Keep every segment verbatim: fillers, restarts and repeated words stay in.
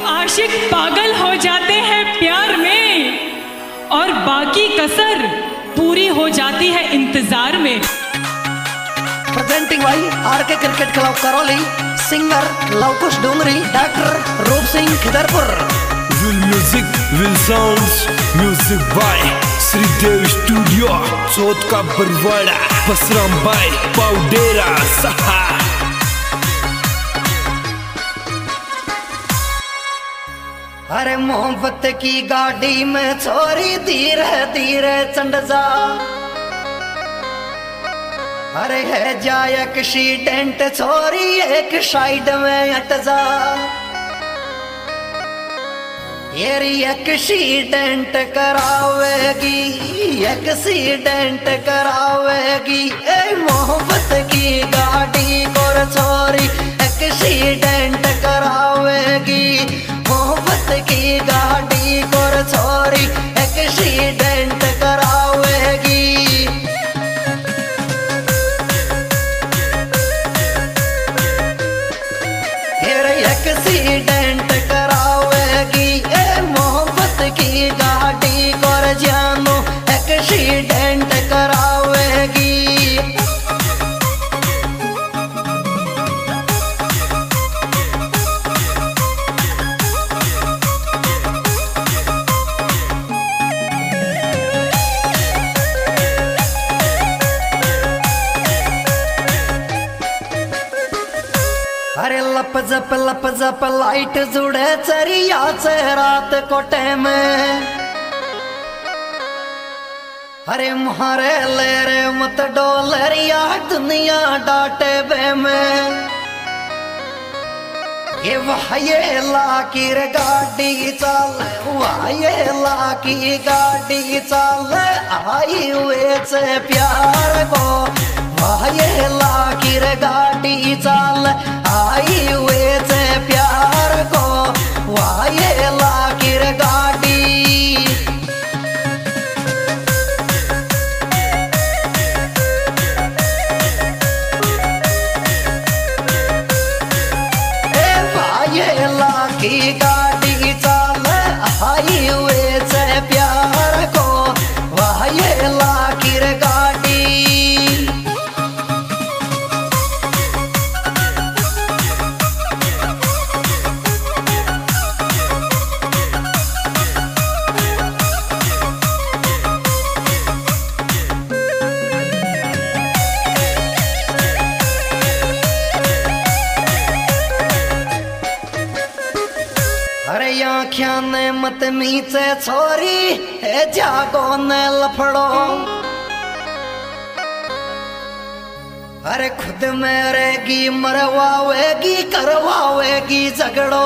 आशिक पागल हो जाते हैं प्यार में और बाकी कसर पूरी हो जाती है इंतजार में। प्रेजेंटिंग भाई R K cricket club Karauli, singer Lavkush Dongri, doctor Roop Singh Khidarpur. Will music will sounds, music by Shridev studio, Chauth ka Barwara, Basram bye पाउडेरा सहा। अरे मोहब्बत की गाड़ी में छोरी धीरे धीरे चंड जा, अरे है जा एक्सीडेंट छोरी एक साइड में हट जा। येरी एक्सीडेंट करावेगी, एक्सीडेंट करावेगी, ए मोहब्बत की गाड़ी को छोरी एक्सीडेंट करावेगी। मोहब्बत की गाड़ी को छोरी एक्सीडेंट करावेगी। येरी एक्सीडेंट करावेगी, ए मोहब्बत की गाड़ी को जानो एक्सीडेंट करावेगी। अरे लप जप लप जप लाइट जुड़े चरिया से रात कोटे में, अरे मारे ले रे मत डोलरिया दुनिया डाटे बे में। ये वाये लाकीर गाड़ी चाल, वाये लाकी गाड़ी चाल, आई हुए से प्यार को। वाये लाकीर गाड़ी चाल, आई हुए से प्यार को। वाये लाकीर गाड़ी की गाड़ी चाल, आई हुए से प्यार को। वाह ये लाकीर गाड़ी। अरे आँखियां ने मत मीचे छोरी है जागो ने लफड़ो, अरे खुद में रहेगी मरवावेगी करवावेगी झगड़ो।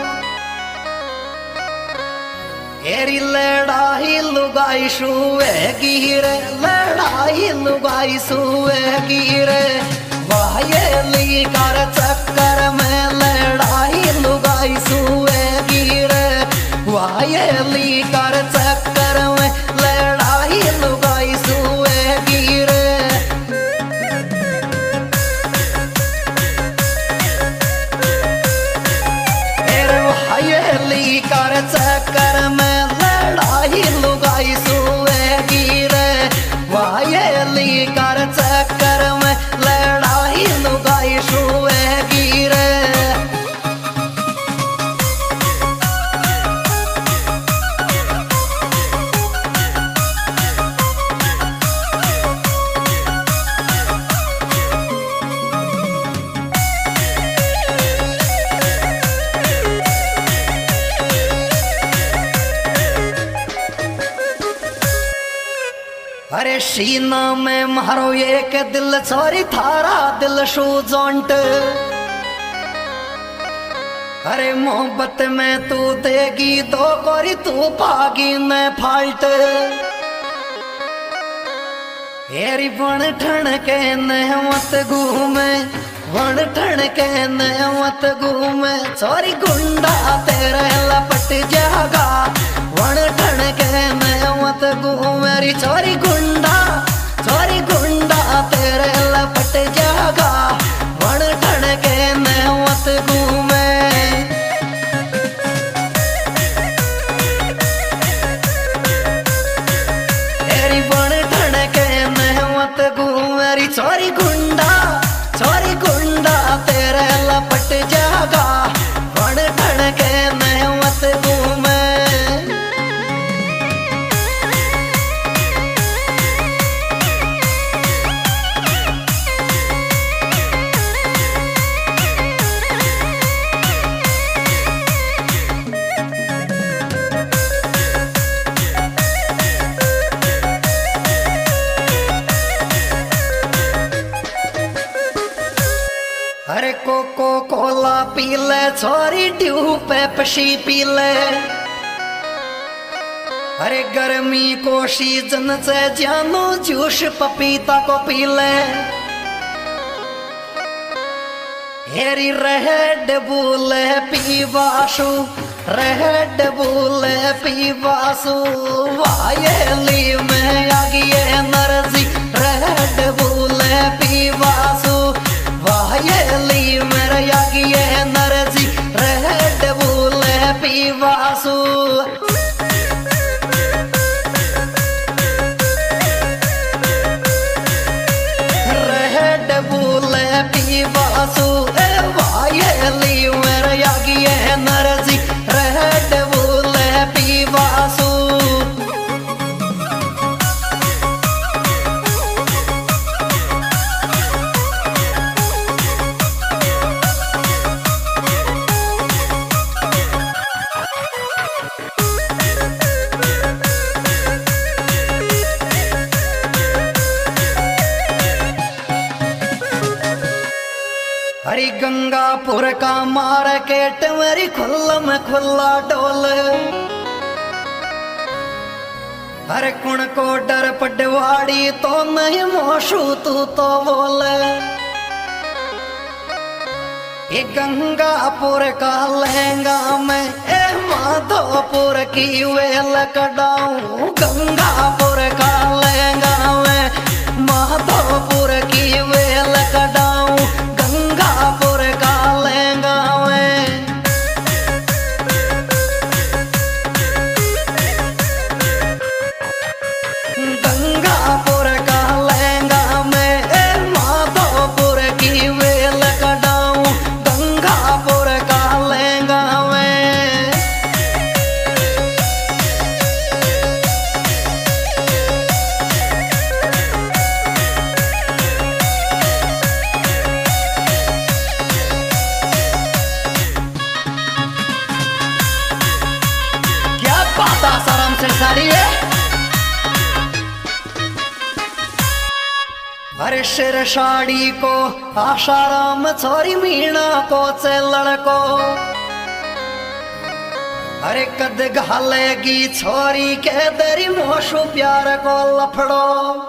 एरी लड़ाई लुगाई सुवेगी रे, लड़ाई लुगाई सुवेगी रे। वाह ये ली कर चक्कर में लड़ाई लुगाई सुवेगी रे। वाह ये ली कर चक्कर में लड़ाई लुगाई सुवेगी रे। अरे वाह ये ली कर चक्कर में लड़ाई लुगाई सुवेगी रे। वाह ये ली कर चक्कर में लड़ाई लुगाई सुवेगी रे। अरे सीना में मारो एक दिल छोरी थारा दिल शू जोंट। अरे मोहब्बत में तू देगी तो कोरी तू पागी मैं फाल्ट। हेरी बन ठण के नहमत घूमे, बन ठण के नहमत घूमे। छोरी गुंडा तेरे लपट जागा, बन ठण के नहमत घूमे री। छोरी गुंडा, छोरी गुंडा तेरे लपट जागा, बन ठण के नहमत घूमे। छोरी ट्यूब पे पशी पी ले। अरे गर्मी को सीजन से जानो जूस पपीता को पी ले। हेरी रेड बुल पीवासु रेड बुल पीवासु वायली में आगी एनर्जी रेड बुल पीवासु वायली में आगी एनर्जी रेड बुल पीवासु। रेड बुल पीवासु वायली में आगी एनर्जी रेड बुल पीवासु। हरी गंगापुर का मार्केट मेरी खुल्ला में खुल्ला डोल। हर कुण को डर पटवाड़ी तो नहीं मोशू तू तो बोल। ये गंगापुर का लहंगा में ए माधोपुर की वेल कटाऊं। गंगापुर का लहंगा में माधोपुर की वेल कटाऊं। गंगापुर का लहंगा में गंगापुर का लहंगा में ए माधोपुर की वेल कटाऊं। गंगापुर का लहंगा में आसाराम से साड़ी है। अरे शेर साड़ी को आशाराम छोरी मीणा को से लड़को। अरे कद घालेगी छोरी के तेरी मोशु प्यार को लफड़ो।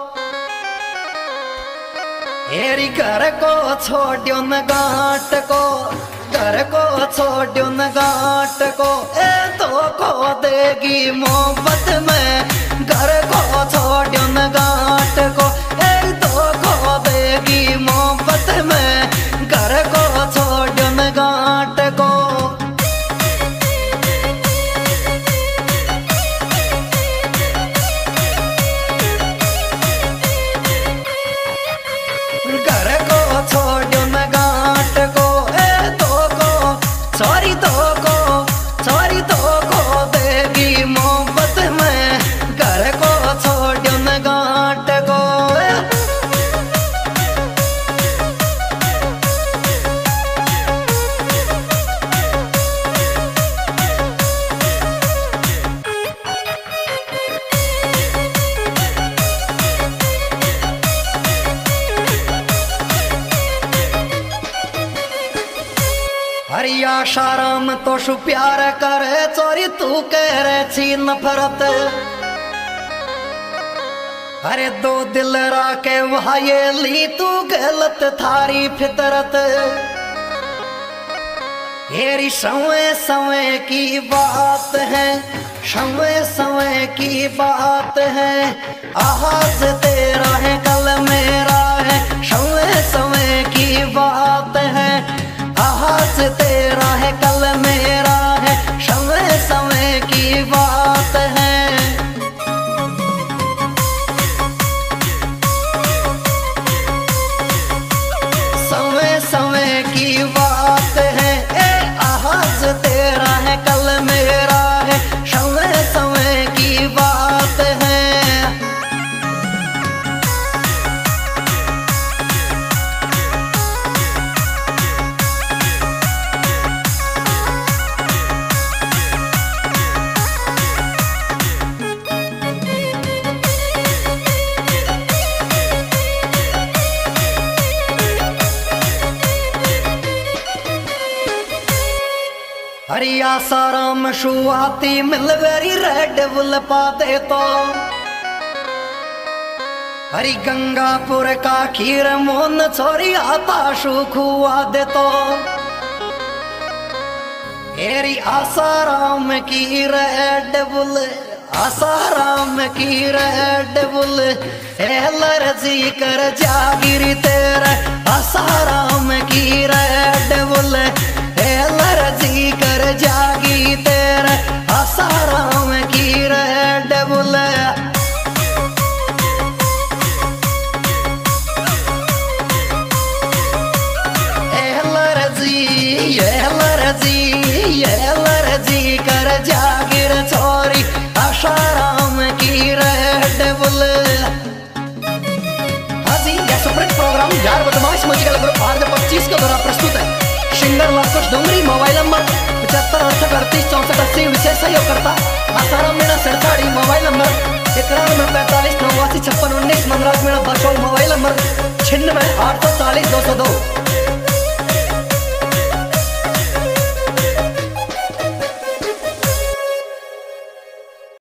हेरी घर को छोड़ो न गांठ को घर को छोड़ो न गांठ को ए तो को देगी मोहब्बत में। घर को छोड़ो न गांठ को ए तो को देगी मोहब्बत में। घर को छोड़ो न गांठ को घर को छोड़ो न गांठ को ए तो को सॉरी तो को सॉरी तो को देगी मोहब्बत में। घर को छोड़ो न गांठ को हरिया शाराम तो शु प्यार करे चोरी तू कह रहे छी नफरत। अरे दो दिल राके वहाये ली तू गलत थारी फितरत। हेरी समय समय की बात है समय समय की बात है। आज तेरा है कल मेरा है समय समय की बात है। आज तेरा है कल मेरा है समय समय की बात है। समय समय की बात है ए आज तेरा है कल मेरा है समय समय की बात है। आसाराम शुआती मिलवेरी रेड बुल पाते तो हरी गंगापुर का खीर मोन छोरी आता शुखुआ दे तो एरी आसाराम की रेड बुल आसाराम की रेड बुल एलर्जी कर जागिरी तेरे आसाराम की रेड बुल एलर्जी कर जागी तेरे आसाराम की Red Bull allergy allergy allergy कर जागिर छोरी आसाराम की रेड बुल। हाँ जी, यह सुप्रीम प्रोग्राम यार बदमाश म्यूजिकल ग्रुप आर जे पच्चीस के द्वारा प्रस्तुत है। Singer Lakush Dongri, mobile number पचहत्तर अड़सठ अड़तीस चौसठ अस्सी, विशेष सहयोगकर्ता आसाराम मीणा सड़साड़ी, मोबाइल नंबर इक्यानवे पैंतालीस नवासी छप्पन उन्नीस, मनराज मीणा बसोल, मोबाइल नंबर छिन्नवे आठ सौ चालीस दो सौ दो।